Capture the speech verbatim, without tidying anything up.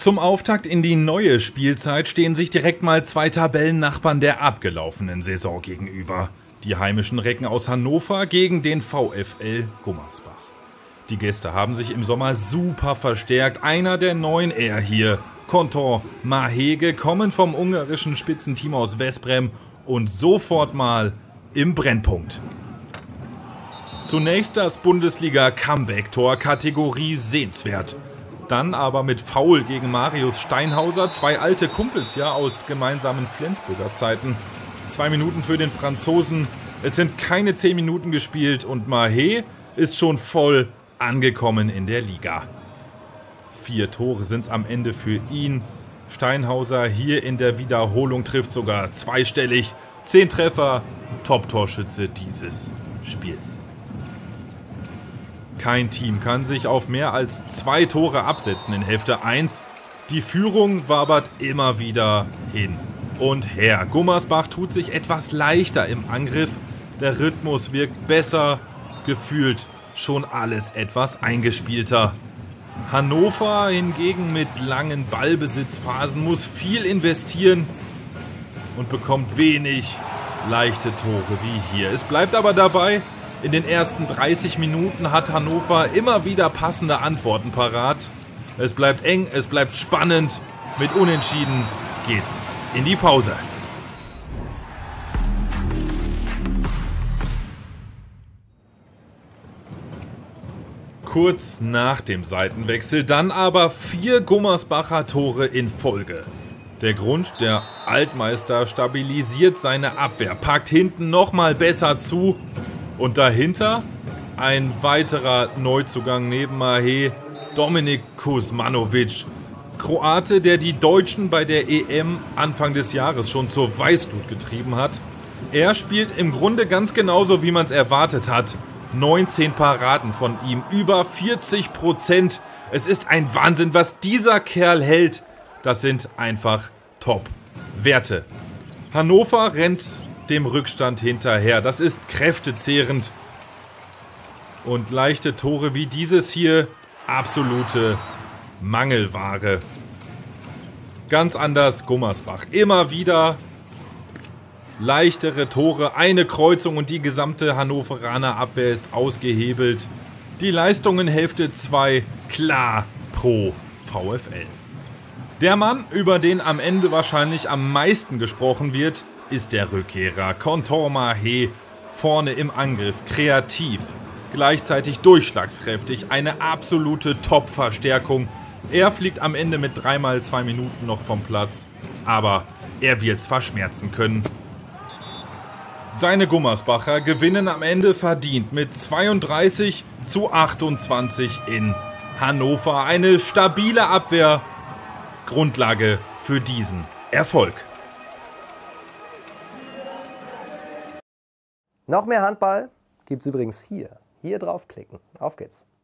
Zum Auftakt in die neue Spielzeit stehen sich direkt mal zwei Tabellennachbarn der abgelaufenen Saison gegenüber. Die heimischen Recken aus Hannover gegen den VfL Gummersbach. Die Gäste haben sich im Sommer super verstärkt. Einer der neuen er hier, Canton Mahege, kommen vom ungarischen Spitzenteam aus Veszprém und sofort mal im Brennpunkt. Zunächst das Bundesliga-Comeback-Tor, Kategorie sehenswert. Dann aber mit Foul gegen Marius Steinhauser, zwei alte Kumpels ja aus gemeinsamen Flensburger Zeiten. Zwei Minuten für den Franzosen, es sind keine zehn Minuten gespielt und Mahé ist schon voll angekommen in der Liga. Vier Tore sind es am Ende für ihn. Steinhauser hier in der Wiederholung trifft sogar zweistellig. Zehn Treffer, Top-Torschütze dieses Spiels. Kein Team kann sich auf mehr als zwei Tore absetzen in Hälfte eins. Die Führung wabert immer wieder hin und her. Gummersbach tut sich etwas leichter im Angriff. Der Rhythmus wirkt besser, gefühlt schon alles etwas eingespielter. Hannover hingegen mit langen Ballbesitzphasen muss viel investieren und bekommt wenig leichte Tore wie hier. Es bleibt aber dabei, in den ersten dreißig Minuten hat Hannover immer wieder passende Antworten parat. Es bleibt eng, es bleibt spannend. Mit Unentschieden geht's in die Pause. Kurz nach dem Seitenwechsel dann aber vier Gummersbacher Tore in Folge. Der Grund, der Altmeister stabilisiert seine Abwehr, packt hinten nochmal besser zu. Und dahinter ein weiterer Neuzugang neben Mahé, Dominik Kuzmanovic. Kroate, der die Deutschen bei der E M Anfang des Jahres schon zur Weißglut getrieben hat. Er spielt im Grunde ganz genauso, wie man es erwartet hat. neunzehn Paraden von ihm, über vierzig Prozent. Es ist ein Wahnsinn, was dieser Kerl hält. Das sind einfach Top-Werte. Hannover rennt dem Rückstand hinterher. Das ist kräftezehrend. Und leichte Tore wie dieses hier, absolute Mangelware. Ganz anders Gummersbach. Immer wieder leichtere Tore, eine Kreuzung und die gesamte Hannoveraner Abwehr ist ausgehebelt. Die Leistung in Hälfte zwei klar pro VfL. Der Mann, über den am Ende wahrscheinlich am meisten gesprochen wird, ist der Rückkehrer Canton Mahé. Vorne im Angriff, kreativ, gleichzeitig durchschlagskräftig, eine absolute Top-Verstärkung. Er fliegt am Ende mit dreimal zwei Minuten noch vom Platz, aber er wird's verschmerzen können. Seine Gummersbacher gewinnen am Ende verdient mit zweiunddreißig zu achtundzwanzig in Hannover. Eine stabile Abwehr, Grundlage für diesen Erfolg. Noch mehr Handball gibt's übrigens hier. Hier draufklicken. Auf geht's.